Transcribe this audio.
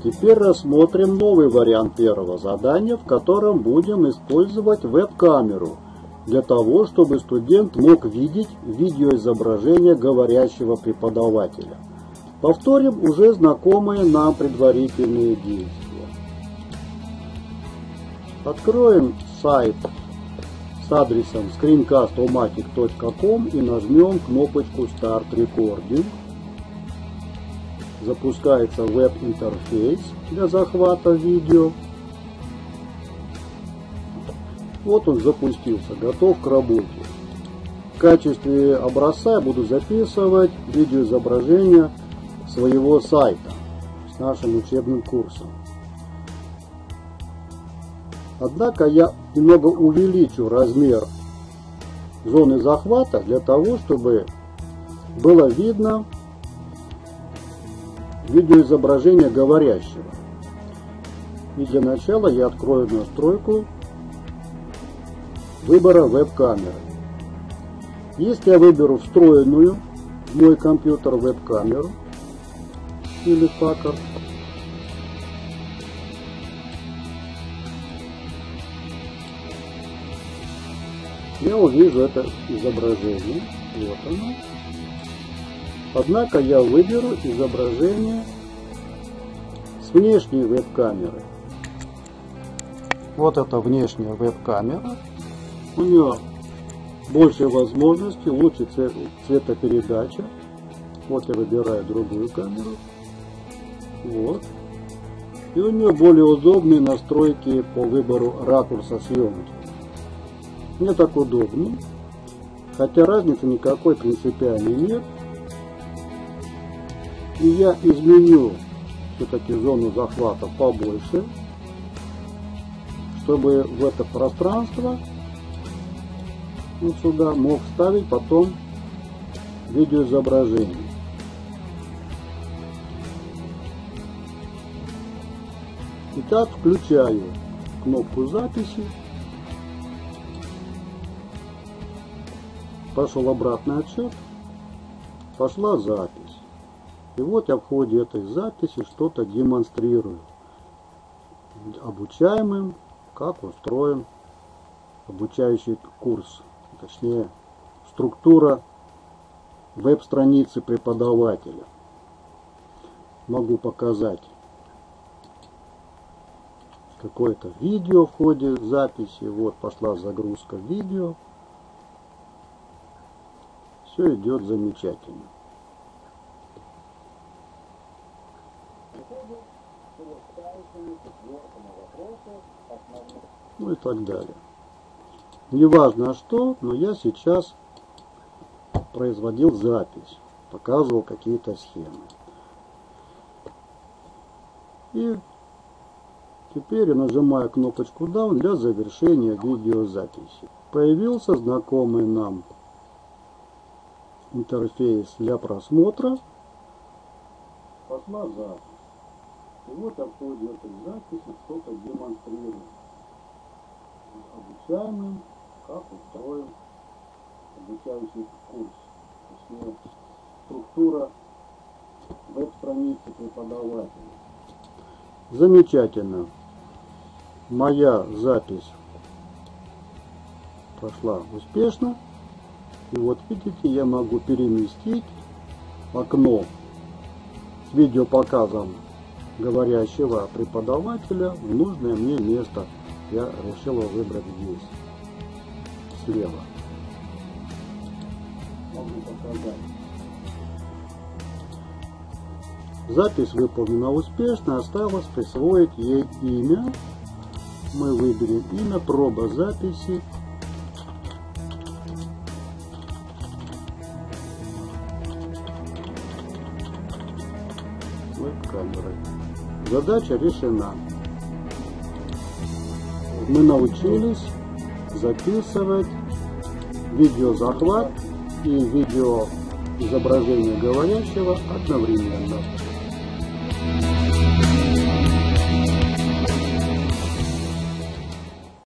Теперь рассмотрим новый вариант первого задания, в котором будем использовать веб-камеру для того, чтобы студент мог видеть видеоизображение говорящего преподавателя. Повторим уже знакомые нам предварительные действия. Откроем сайт с адресом screencast-o-matic.com и нажмем кнопочку Start Recording. Запускается веб-интерфейс для захвата видео. Вот он запустился, готов к работе. В качестве образца я буду записывать видеоизображение своего сайта с нашим учебным курсом. Однако я немного увеличу размер зоны захвата для того, чтобы было видно видеоизображение говорящего. И для начала я открою настройку выбора веб-камеры. Если я выберу встроенную в мой компьютер веб-камеру или Packard, я увижу это изображение. Вот оно. Однако я выберу изображение с внешней веб-камеры. Вот это внешняя веб-камера. У нее больше возможностей, лучше цветопередача. Вот я выбираю другую камеру. Вот. И у нее более удобные настройки по выбору ракурса съемки. Мне так удобно. Хотя разницы никакой принципиальной нет. И я изменю все-таки зону захвата побольше, чтобы в это пространство вот сюда мог вставить потом видеоизображение. Итак, включаю кнопку записи. Пошел обратный отсчет. Пошла запись. И вот я в ходе этой записи что-то демонстрирую обучаемым, как устроен обучающий курс, точнее структура веб-страницы преподавателя. Могу показать какое-то видео в ходе записи. Вот пошла загрузка видео. Все идет замечательно. Ну и так далее. Неважно что, но я сейчас производил запись, показывал какие-то схемы. И теперь я нажимаю кнопочку Down для завершения видеозаписи. Появился знакомый нам интерфейс для просмотра. Пошла запись. И вот я в ходе этой записи что-то демонстрирую обучаемым, как устроен обучающий курс. Точнее, структура веб-страницы преподавателя. Замечательно. Моя запись прошла успешно. И вот видите, я могу переместить окно с видеопоказом говорящего преподавателя в нужное мне место. Я решил его выбрать здесь, слева. Могу показать. Запись выполнена успешно. Осталось присвоить ей имя. Мы выберем имя, проба записи. Веб-камерой. Задача решена. Мы научились записывать видеозахват и видеоизображение говорящего одновременно.